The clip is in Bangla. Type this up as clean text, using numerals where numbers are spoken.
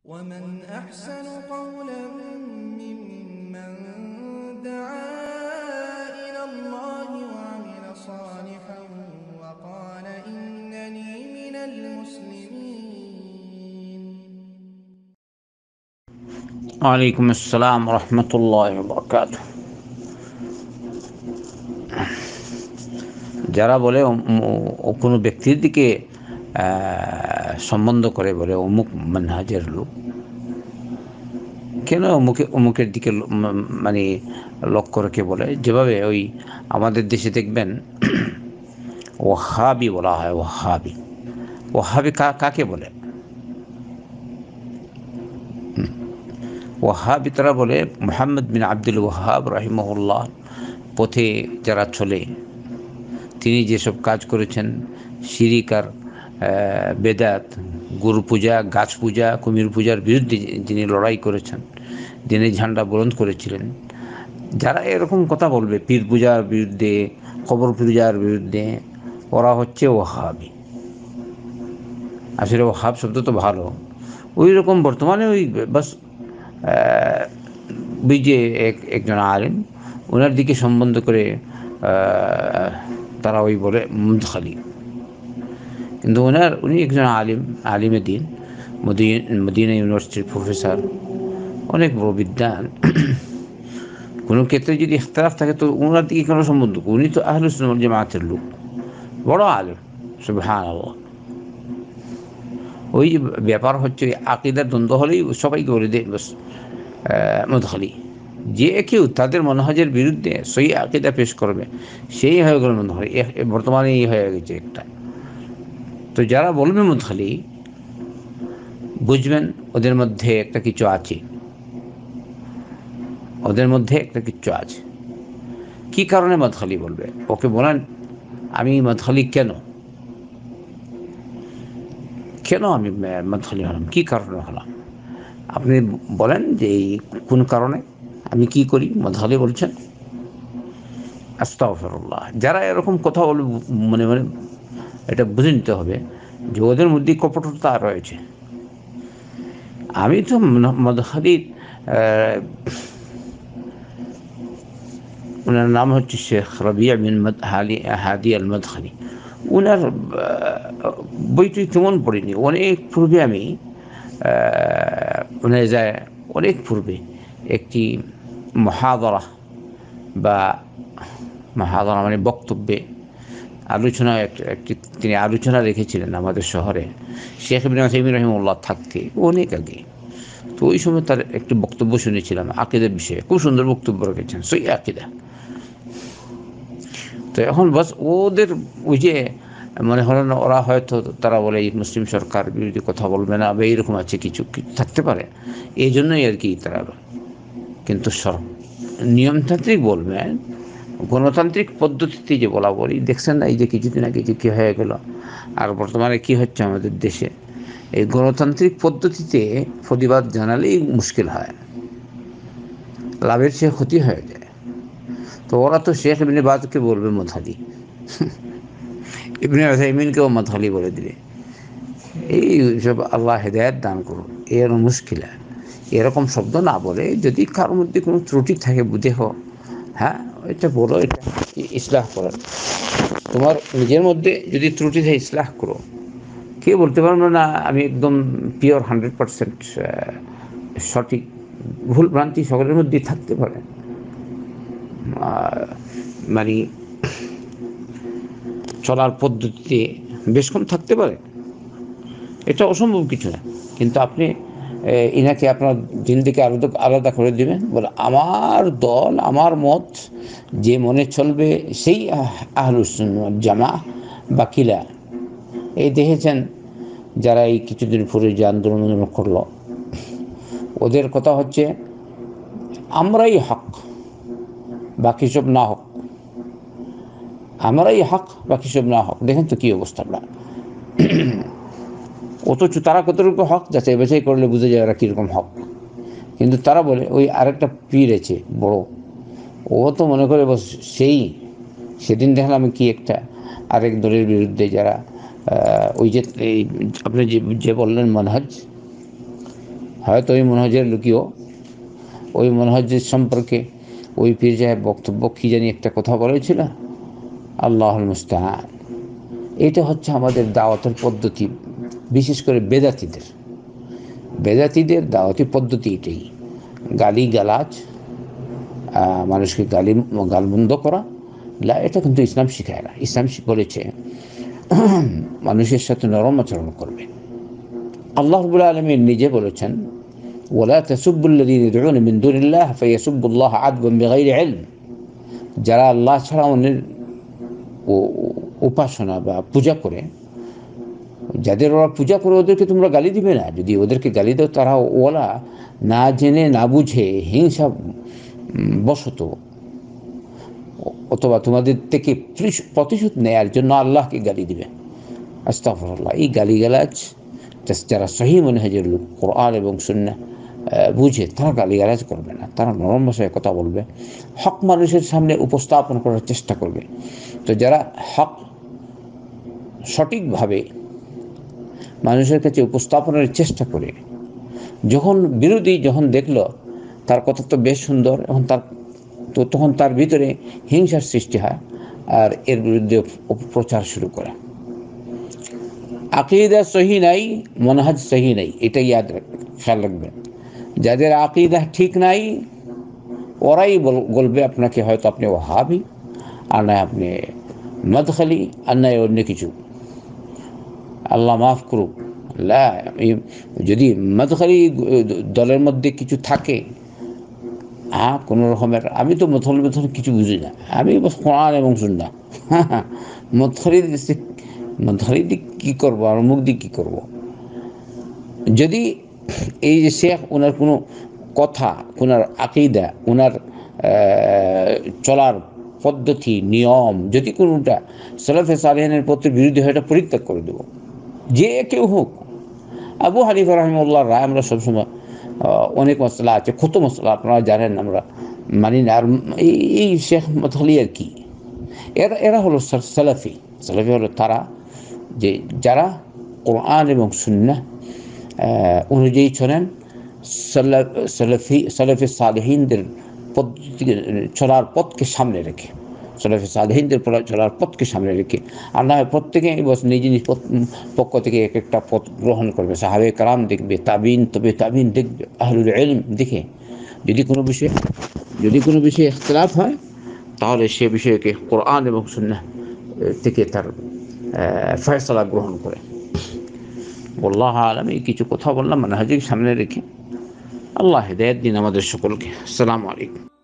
ومن أحسن قولا ممن دعا إلى الله وعمل صالحا وقال إنني من المسلمين. ওয়ালাইকুম আসসালাম রহমতুল্লাহ বরকাতুহ। যারা বলে কোনো ব্যক্তির দিকে সম্বন্ধ করে বলে অমুক মানহাজের লোক, কেন অমুকের দিকে মানে লক্ষ্য রেখে বলে? যেভাবে ওই আমাদের দেশে দেখবেন ওয়াহাবি বলা হয়। ওয়াহাবি কাকে বলে? ওয়াহাবি তারা বলে মুহাম্মদ বিন আব্দুল ওয়াহাব রাহিমাহুল্লাহ পথে যারা চলে, তিনি যেসব কাজ করেছেন, শিরিক আর বেদাত, গুরু পূজা, গাছ পূজা, কুমির পূজার বিরুদ্ধে যিনি লড়াই করেছেন, যিনি ঝান্ডা বুলন্দ করেছিলেন, যারা এরকম কথা বলবে পীর পূজার বিরুদ্ধে, কবর পূজার বিরুদ্ধে, ওরা হচ্ছে ওয়াহাবি। আসলে ওয়াহাব শব্দ তো ভালো, ওই রকম বর্তমানে ওই বাস যে একজন আলেম, ওনার দিকে সম্বন্ধ করে তারা ওই বলে মুদখালি। কিন্তু উনি একজন আলিমে দিন, মদিনা ইউনিভার্সিটির প্রফেসর, অনেক বড় বিদ্বান। কোনো ক্ষেত্রে যদি ইখতিলাফ থাকে তো ওনার দিকে কোনো সম্বন্ধ, উনি তো আহলুস সুন্নাহ ওয়াল জামাতের লোক, বড় আলেম, সুবহানাল্লাহ। ওই ব্যাপার হচ্ছে আকীদার দ্বন্দ্ব হলেই সবাইকে বলে দেয় বাস মুদখালি। যে কেউ তাদের মানহাজের বিরুদ্ধে সহি আকীদা পেশ করবে, সেই হয়ে গেল মুদখালি। বর্তমানে এই হয়ে গেছে একটা। তো যারা বলবে মুদখালি, বুঝবেন ওদের মধ্যে একটা কিছু আছে, কি কারণে মুদখালি বলবে? ওকে বলেন আমি মুদখালি কেন আমি মুদখালি হলাম, কি কারণে হলাম? আপনি বলেন যে এই কোন কারণে, আমি কি করি মুদখালি বলছেন? আস্তাগফিরুল্লাহ। যারা এরকম কথা বলবে মনে মনে এটা বুঝে নিতে হবে যে ওদের মধ্যে কপটতা রয়েছে। আমি তো মুদখালির, ওনার নাম হচ্ছে শেখ রবিয়া বিন হাদি আল মুদখালি। ওনার বইটি তেমন পড়িনি, অনেক পূর্বে আমি ওনার যায় অনেক পূর্বে একটি মুহাদারা মানে বক্তব্যে আলোচনা একটি তিনি আলোচনা রেখেছিলেন আমাদের শহরে শেখ ইবনে উসাইমিন রাহিমাহুল্লাহ থাকতে অনেক আগে। তো ওই সময় তার একটি বক্তব্য শুনেছিলাম আকীদার বিষয়ে, খুব সুন্দর বক্তব্য রেখেছেন, সহি আকীদা। তো এখন বাস ওদের ওই যে মনে হলেন ওরা হয়তো তারা বলে এই মুসলিম সরকার বিরোধী কথা বলবে না বা এইরকম আছে, কিছু থাকতে পারে, এই জন্যই আর কি তারা। কিন্তু নিয়মতান্ত্রিক বলবেন, গণতান্ত্রিক পদ্ধতিতে যে বলা বলি, দেখছেন না এই যে কিছুদিন আগে যে কী হয়ে গেল, আর বর্তমানে কি হচ্ছে আমাদের দেশে, এই গণতান্ত্রিক পদ্ধতিতে প্রতিবাদ জানালেই মুশকিল হয়, লাভের চেয়ে ক্ষতি হয়ে যায়। তো ওরা তো শেখ ইবনে বাজকে বলবে মুদখালি, ইবনে উসাইমিনকেও মুদখালি বলে দিবে। এই সব আল্লাহ হেদায়েত দান করুন, এর মুশকিল। এরকম শব্দ না বলে যদি কারোর মধ্যে কোনো ত্রুটি থাকে দেখো, হ্যাঁ এটা বলো, এটা ইসলাহ করো। তোমার নিজের মধ্যে যদি ত্রুটি থাকে ইসলাহ করো। কেউ বলতে পারবো না আমি একদম পিওর 100% সঠিক, ভুল ভ্রান্তি সকলের মধ্যেই থাকতে পারে, মানে চলার পদ্ধতিতে বেশ কম থাকতে পারে, এটা অসম্ভব কিছু না। কিন্তু আপনি ইনাকে আপনার দিন থেকে আলাদা করে দেবেন, বলে আমার দল, আমার মত যে মনে চলবে সেই আহলুস সুন্নাহ ওয়াল জামাআহ বা কিলা। এই দেখেছেন যারা এই কিছুদিন পরে যে আন্দোলন করলো, ওদের কথা হচ্ছে আমরাই হক বাকি সব না হোক, আমরাই হক বাকি সব না হোক। দেখেন তো কী অবস্থাটা। অথচ তারা কতটুকু হক যাচাই বাছাই করলে বুঝে যায় এরা কীরকম হক। কিন্তু তারা বলে ওই আরেকটা পীর আছে বড়, ও তো মনে করে বস সেই সেদিন দেখলাম কি একটা আরেক দলের বিরুদ্ধে যারা ওই যে আপনি যে বললেন মানহাজ, হয়তো ওই মনোহজের লোকীয় ওই মনোহজের সম্পর্কে ওই পীর সাহেব বক্তব্য কী জানি একটা কথা বলেছিল, আল্লাহুল মুস্তাআন। এটা হচ্ছে আমাদের দাওয়াতের পদ্ধতি, বিশেষ করে বেদাতিদের দাওয়াতি পদ্ধতি এটাই। গালি গালাজ, মানুষকে গালমন্দ করা, এটা কিন্তু ইসলাম শিখায় না। ইসলাম বলেছে মানুষের সাথে নরম আচরণ করবে। আল্লাহ রাব্বুল আলামিন নিজে বলেছেন, ওয়ালা তাসুব্বুল্লাযীনা ইয়াদউনা মিন দুনিল্লাহ ফায়াসুব্বুল্লাহ আদওয়ান বিগাইরি ইলম। যারা আল্লাহ ছাড়া অন্যের উপাসনা বা পূজা করে, যাদের ওরা পূজা করে, ওদেরকে তোমরা গালি দিবে না। যদি ওদেরকে গালি দাও, তারা ওলা না জেনে না বুঝে হিংসা বশত অথবা তোমাদের থেকে প্রতিশোধ নেয়ার জন্য আল্লাহকে গালি দিবে। আস্তাগফিরুল্লাহ। এই গালিগালাজ যারা সহিহ মানহাজের লোক, কোরআন এবং সুন্নাহ বুঝে, তারা গালিগালাজ করবে না। তারা নরম ভাষায় কথা বলবে, হক মানুষের সামনে উপস্থাপন করার চেষ্টা করবে। তো যারা হক সঠিকভাবে মানুষের কাছে উপস্থাপনের চেষ্টা করে, যখন বিরোধী যখন দেখল তার কথা তো বেশ সুন্দর, তখন তার ভিতরে হিংসার সৃষ্টি হয় আর এর বিরুদ্ধে অপপ্রচার শুরু করে। আকীদা সহি নাই, মানহাজ সহি নাই, এটা খেয়াল রাখবেন। যাদের আকীদা ঠিক নাই, ওরাই বলবে আপনাকে, হয়তো আপনি ওয়াহাবি, আর নয় আপনি মদখালি, আর নয় অন্য কিছু। আল্লাহ মাফ করুক। যদি মদখালি দলের মধ্যে কিছু থাকে, কোনো রকমের, আমি তো মথল কিছু বুঝি না, আমি বস কোরআন এবং সুন্নাহ। মদখালি দিক কী করবো আর মুখ দিক কী করবো? যদি এই যে শেখ, ওনার কোনো কথা, ওনার আকীদা, ওনার চলার পদ্ধতি, নিয়ম যদি কোনোটা সালাফে সালেহিনের পথের বিরুদ্ধে হয়, এটা পরিত্যাগ করে দেবো, যে কেউ হোক। আবু হানিফা রাহিমাহুল্লাহর রায় আমরা সবসময়, অনেক মশলা আছে, কত মশলা আপনারা জানেন, আমরা মানি না। আর এই শেখ মদখালি আর কি, এরা হলো সালাফি হলো তারা যারা কোরআন এবং সুন্নাহ অনুযায়ী চলেন, সালাফি সালেহিনদের চলার পথকে সামনে রেখে, চলার পথকে সামনে রেখে। আর না হয় প্রত্যেকে নিজ নিজ পক্ষ থেকে এক একটা পথ গ্রহণ করবে। সাহাবে কারাম দেখবে, তাবিন দেখবে, আহলুল ইলম দেখে। যদি কোনো বিষয়ে ইখতিলাফ হয়, তাহলে সে বিষয়কে কোরআন এবং সুন্নাহ থেকে তার ফয়সালা গ্রহণ করে। আল্লাহ আলাম। এই কিছু কথা বললাম মানহাজকে সামনে রেখে। আল্লাহ হিদায়াত দিন আমাদের সকলকে। আসসালামু আলাইকুম।